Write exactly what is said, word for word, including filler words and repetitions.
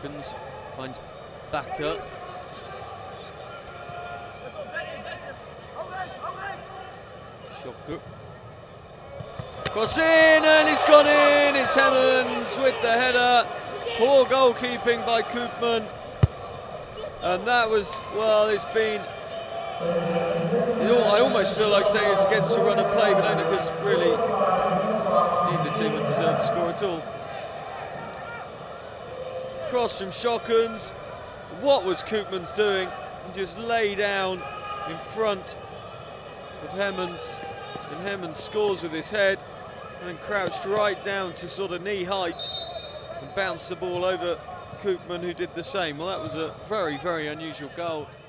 Shokens finds Bakker. Shoku. Cross in, and it's gone in. It's Hemmens with the header. Poor goalkeeping by Koopman. And that was, well, it's been, I almost feel like saying it's against the run of play, but only because really neither team would deserve to score at all. Cross from Shokens. What was Koopman's doing? He just lay down in front of Hemmens, and Hemmens scores with his head, and then crouched right down to sort of knee height and bounced the ball over Koopman, who did the same. Well, that was a very, very unusual goal.